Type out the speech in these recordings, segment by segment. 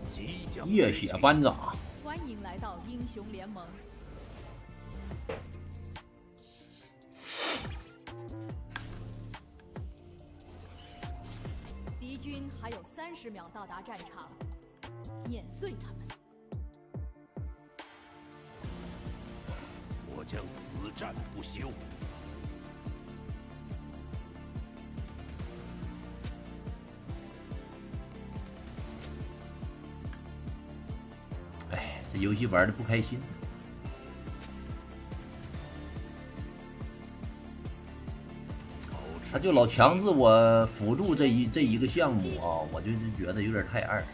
夜血班长。 欢迎来到英雄联盟。敌军还有30秒到达战场，碾碎他们。 我将死战不休。 哎，这游戏玩的不开心。他就老强制我辅助这一个项目啊，我就是觉得有点太二。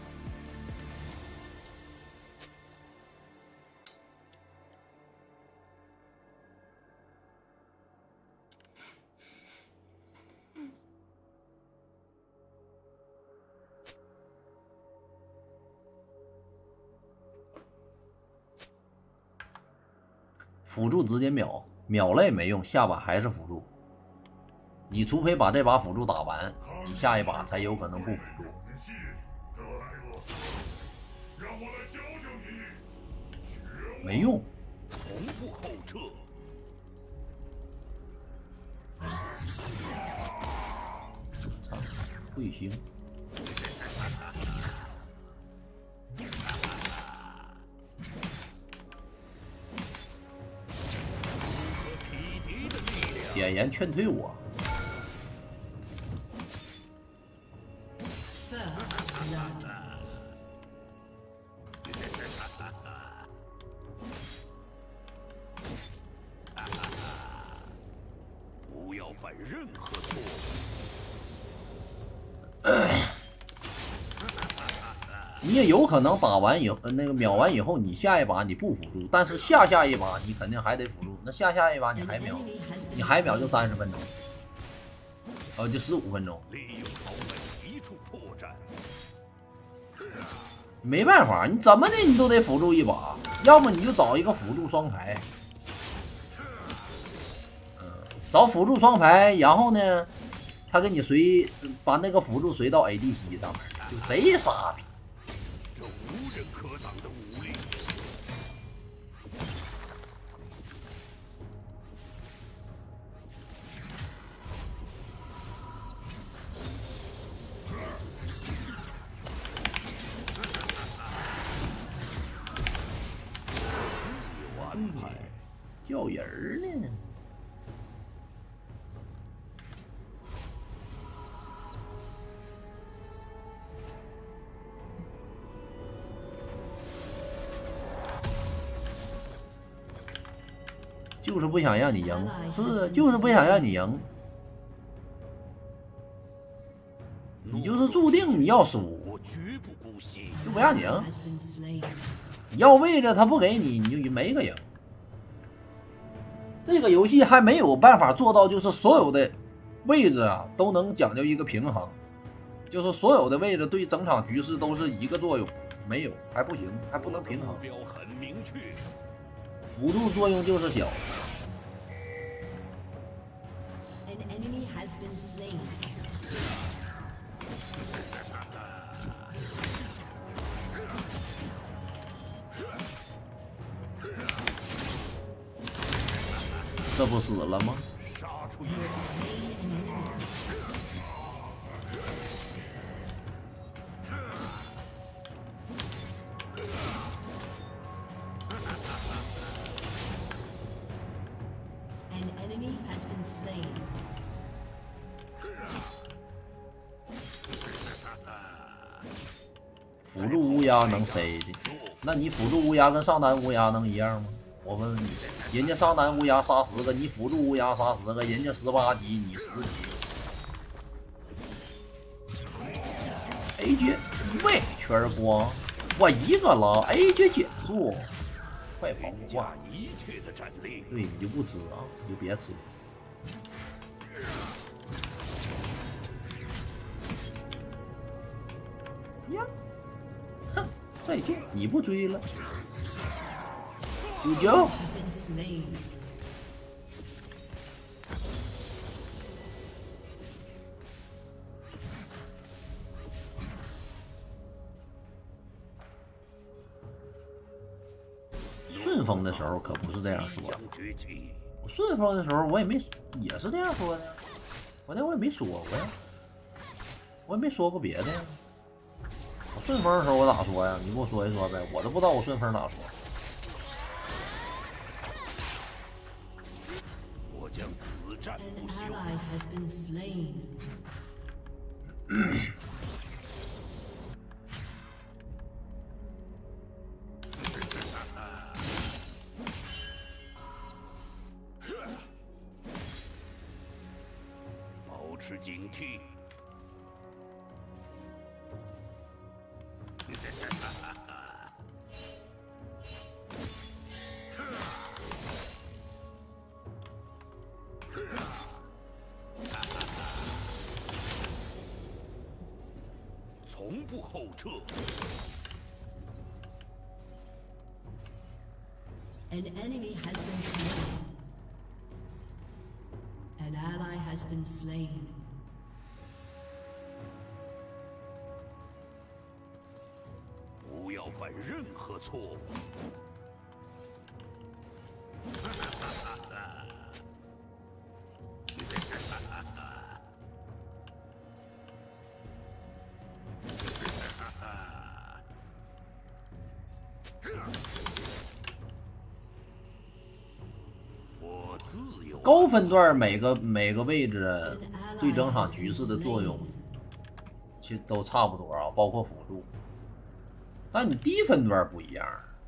辅助直接秒了也没用，下把还是辅助。你除非把这把辅助打完，你下一把才有可能不辅助。没用， 从不后撤。 彗星。 点烟劝退我。 不要犯任何错误。 你也有可能打完以后，那个秒完以后，你下一把你不辅助，但是下一把你肯定还得辅助。那下一把你还秒，你还秒就30分钟，就15分钟。 利用豪门一处破绽。 没办法，你怎么的你都得辅助一把，要么你就找一个辅助双排。找辅助双排，然后呢，他给你随把那个辅助随到 ADC 上面，就贼傻逼。 这无人可挡的武力，有安排， 叫人儿呢。 就是不想让你赢，是就是不想让你赢，你就是注定你要输， 我绝不姑息， 就不让你赢。你要位置他不给你，你就没个赢。这个游戏还没有办法做到，就是所有的位置啊都能讲究一个平衡，就是所有的位置对整场局势都是一个作用，没有还不行，还不能平衡。 目标很明确。 辅助作用就是小。这不死了吗？ 杀出一条。 辅助乌鸦能 C 的，那你辅助乌鸦跟上单乌鸦能一样吗？我问问你，人家上单乌鸦杀10个，你辅助乌鸦杀10个，人家18级，你10级。AJ 1圈光，我一个了 ，AJ 减速，快跑吧！ 一切的战力， 对你就不吃啊，你就别吃。呀！ 哼，再见，你不追了。啾啾。 顺风的时候可不是这样说的。我顺风的时候我也是这样说的，我也没说过呀，我也没说过别的呀。我顺风的时候我咋说呀？你给我说一说呗，我都不知道我顺风咋说。 我将死战不休。保持警惕。从不后撤。 An enemy has been slain. An ally has been slain. 不要犯任何错误。我自由。 高分段每个位置对整场局势的作用，其实都差不多啊，包括辅助。但你低分段不一样。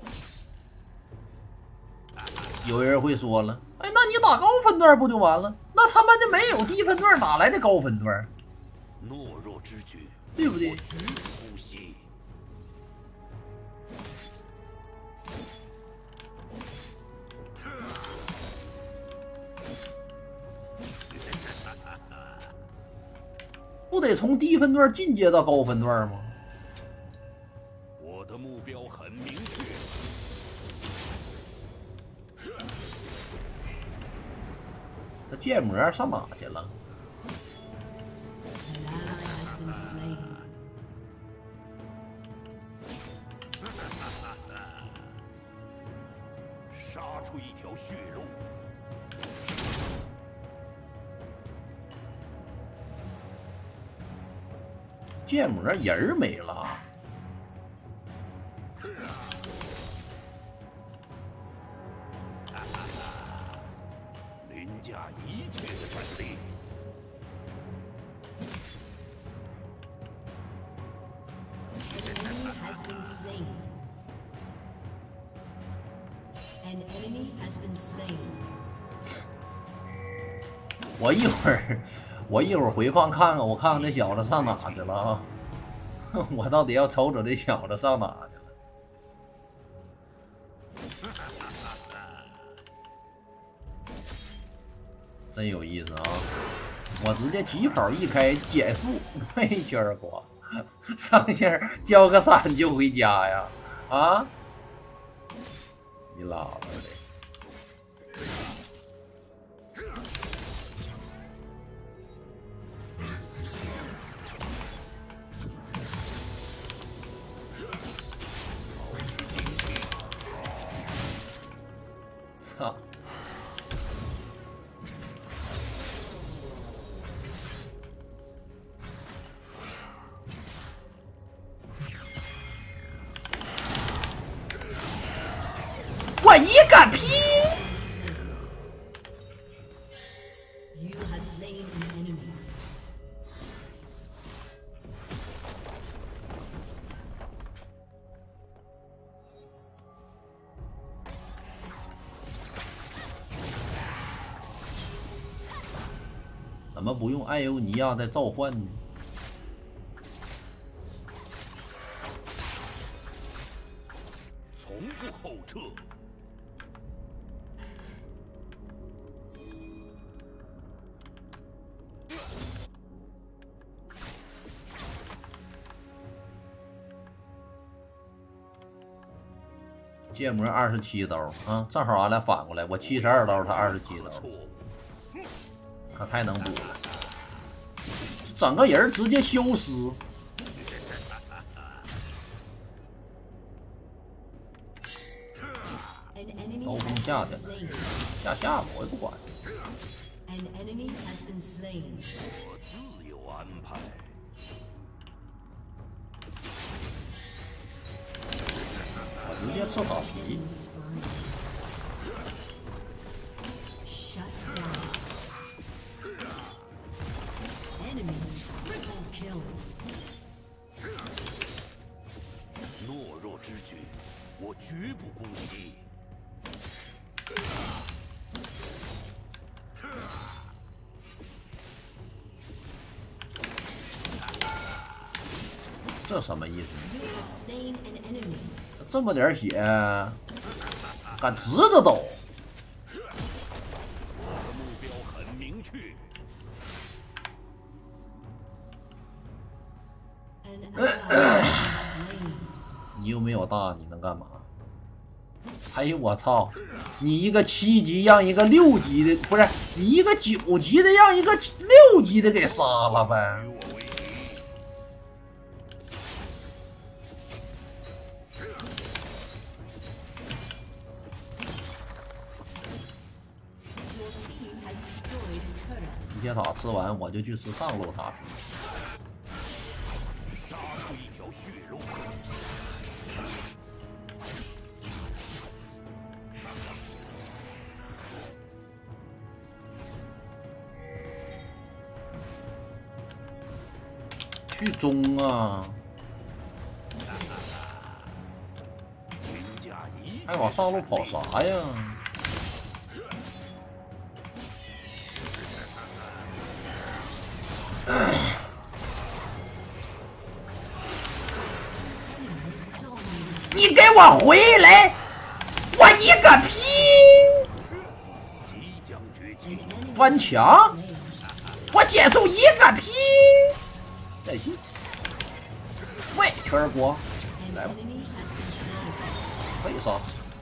有人会说了，哎，那你打高分段不就完了？那他妈的没有低分段，哪来的高分段？ 懦弱之举， 对不对？ 我绝不姑息。 不得从低分段进阶到高分段吗？ 我的目标很明确。 这建模上哪去了？ An ally has been slain. 杀出一条血路。 建模人儿没了。 凌驾一切的战力。 An enemy has been slain. An enemy has been slain. 我一会儿回放看看，我看看这小子上哪去了啊？我到底要瞅瞅这小子上哪去了？真有意思啊！我直接疾跑一开减速，没圈刮，上线交个伞就回家呀！啊！你拉倒的！ 操！我一个屁！ You have slain an enemy. 怎么不用艾欧尼亚再召唤呢？ 从不后撤。 芥末27刀啊，正好俺俩反过来，我72刀，他27刀，他太能补了，整个人直接消失。 An 刀锋下去，下我也不管。 An enemy has been slain. 我自有安排。 我直接吃塔皮。 Shut down. Enemy triple kill. 懦弱之举，我绝不姑息。 这什么意思？ You have slain an enemy. 这么点血，敢直着走？ 我的目标很明确。 An ally has been slain. 你又没有大，你能干嘛？哎呦我操！你一个7级让一个6级的，不是你一个9级的让一个6级的给杀了呗？ 与我为敌。 Your team has destroyed a turret. 一铁塔吃完，我就去吃上路塔。 杀出一条血路。 去中啊！ 凌驾一切。 还往上路跑啥呀？你给我回来！我你个屁！ 即将崛起。 翻墙！我减速一个屁！再见。喂，圈锅， An 来吧， enemy has been slain. 可以杀。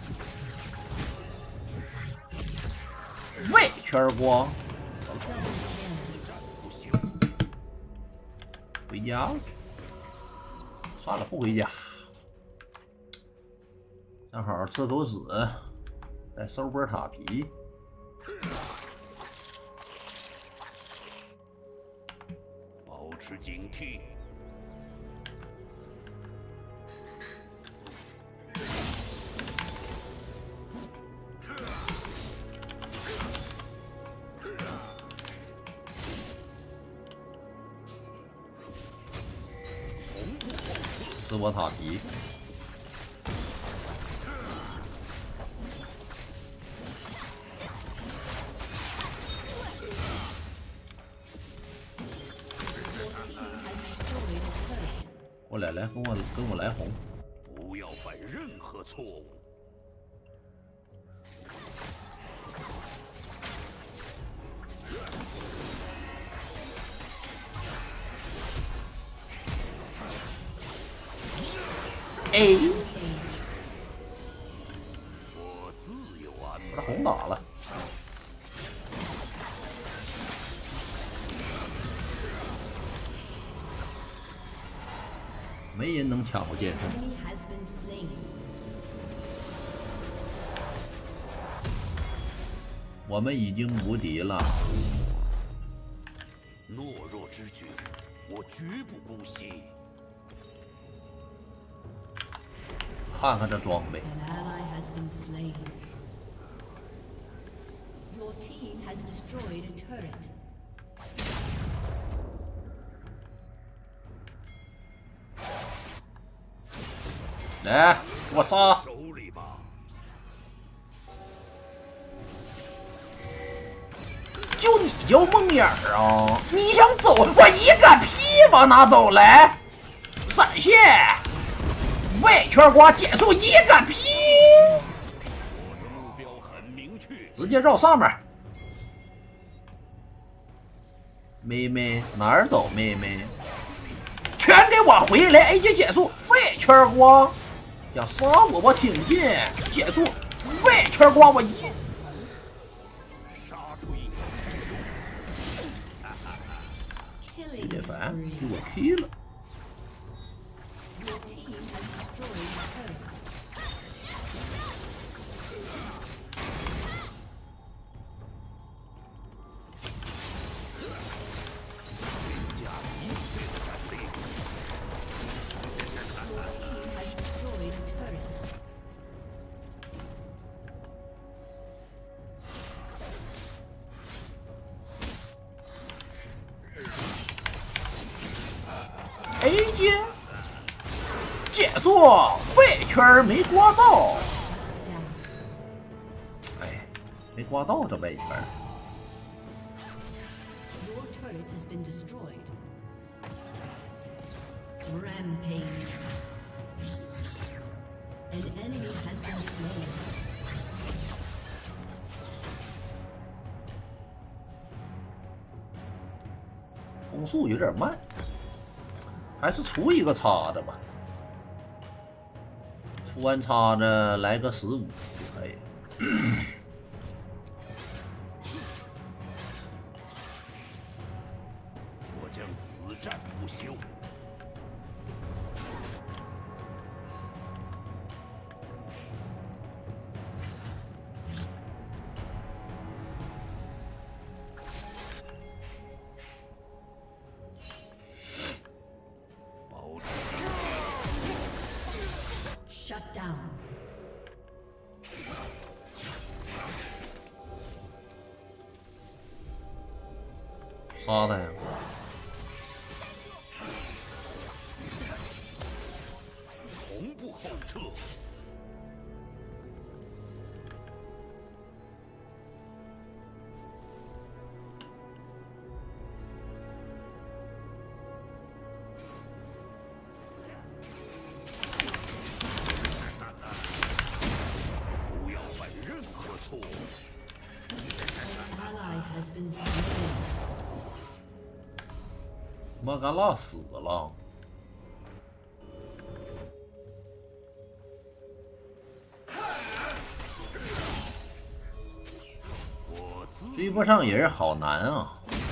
喂，圈锅， 不行。 回家。算了，不回家。正好吃口屎，再收波塔皮。 保持警惕。 吃我塔皮。过来，跟我来红。 不要犯任何错误。 哎， 我自有安把排。 红打了。没人能抢过剑圣。 Enemy has been slain. 我们已经无敌了。 懦弱之举，我绝不姑息。 看看这装备， An ally has been slain. Your team has destroyed a turret. 来，给我杀！ 手里吧。 就你叫梦魇啊！你想走，我一个屁往哪走来？闪现，喂，圈瓜减速一个屁！ 我的目标很明确。 直接绕上面。妹妹哪儿走？妹妹，全给我回来！A 级减速，喂，圈瓜，想杀我，我挺进，减速，喂，圈瓜，我一。 杀出一条血路。 Killing 别烦， spree. 给我 K 了。 Your team has destroyed a turret. 说废圈没刮到，哎，没刮到这废圈。 Your turret has been destroyed. Rampage. An enemy has been slain. 攻速有点慢，还是出一个叉子吧。出完叉子来个15就可以了。 我将死战不休。 Shut down. 杀他呀！ 从不后撤。不要犯任何错误。 Ally has been slain. 莫甘娜死了。追不上人好难啊！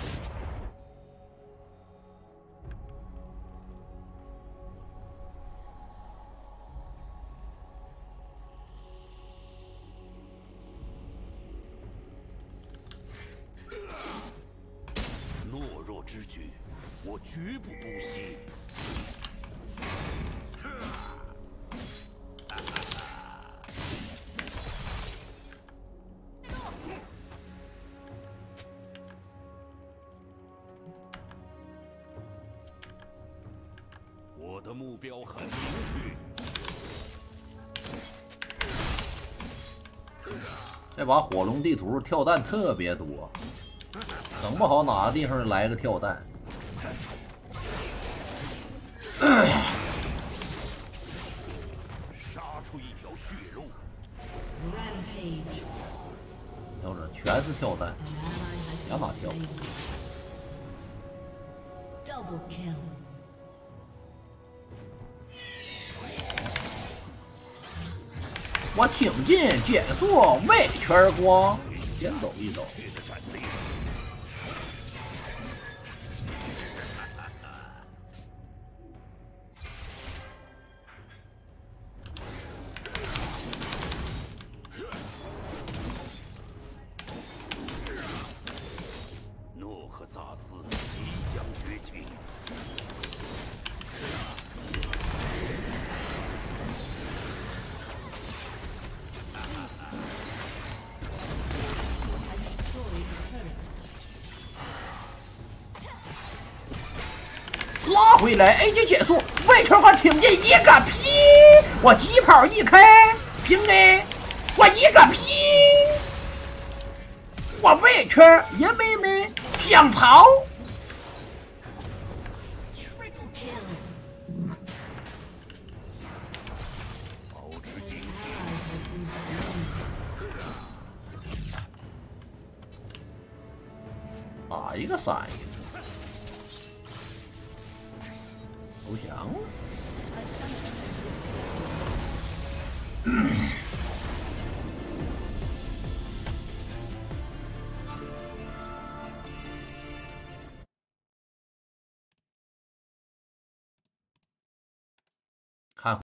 懦弱之举，我绝不姑息。我的目标很明确。 这把火龙地图跳弹特别多，整不好哪个地方来个跳弹。 杀出一条血路。 Rampage. 瞅瞅，全是跳弹， An ally has 两 been 把跳。 slain. Double kill. 我挺进减速外圈光，先走一走。 确的战力。诺克萨斯即将崛起。 Has destroyed the turret. 拉回来 ，A 级减速，外圈光挺进一个屁！我疾跑一开，平 A， 我一个屁！我外圈爷妹妹想逃。 Triple kill. 保持警 Ally has been slain. 打一个闪一个，投降了。 A summoner has disconnected.